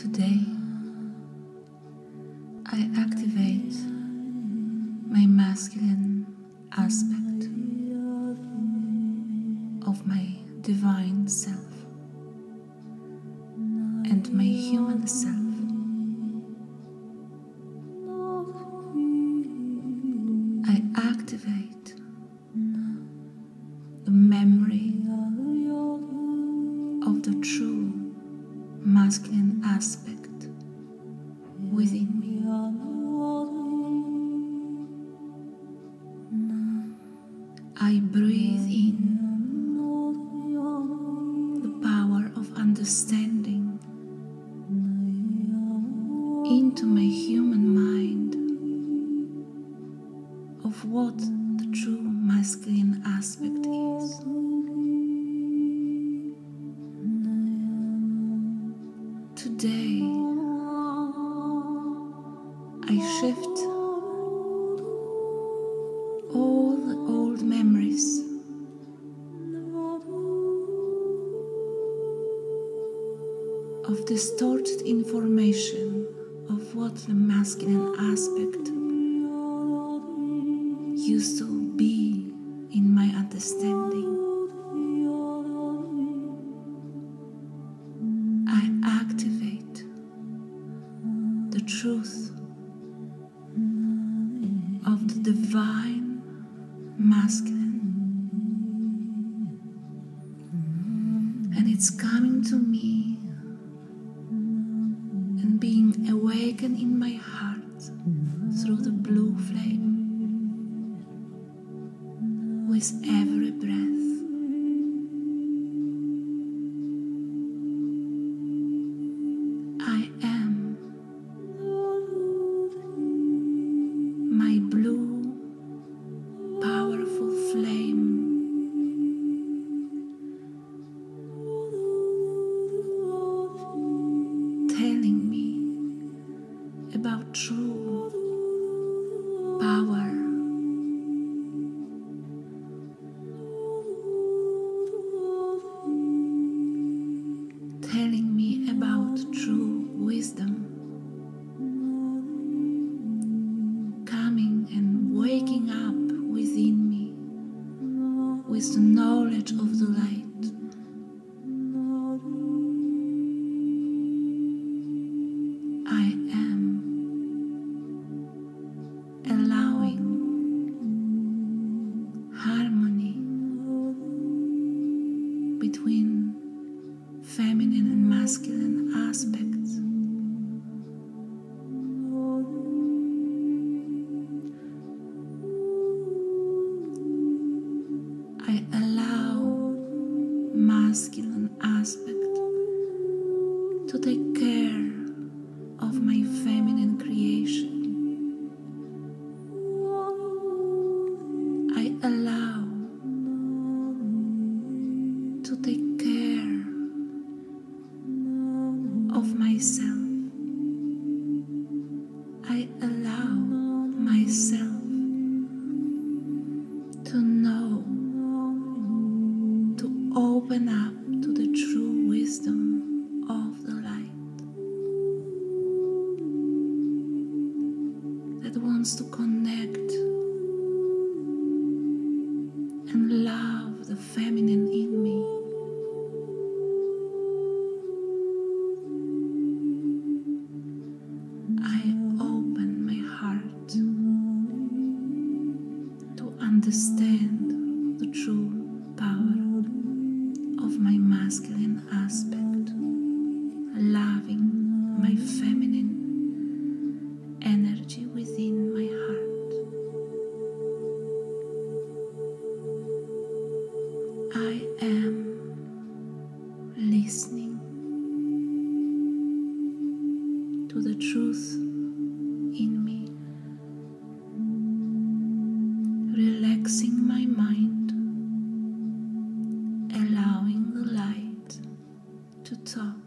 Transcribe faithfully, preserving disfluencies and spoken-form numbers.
Today, I activate my masculine aspect of my divine self and my human self. I activate the memory of the true masculine aspect within me. I breathe in the power of understanding into my human mind of what the true masculine aspect is. Today, I shift all the old memories of distorted information of what the masculine aspect used to be in my understanding. I activate the truth of the divine masculine, and it's coming to me and being awakened in my heart through the blue flame with every breath. I am my blue, powerful flame telling me about true power, telling me about true wisdom, coming and waking up within me with the knowledge of the light. I am allowing harmony between feminine and masculine aspects. I allow masculine aspect to take care of my feminine creation. I allow to take care of myself. I allow myself to know, to open up to the true wisdom of the light that wants to connect and love the feminine in me. I open my heart to understand the true power of my masculine aspect, loving my feminine energy within my heart. I am listening to the truth in me, relaxing my mind, allowing the light to talk.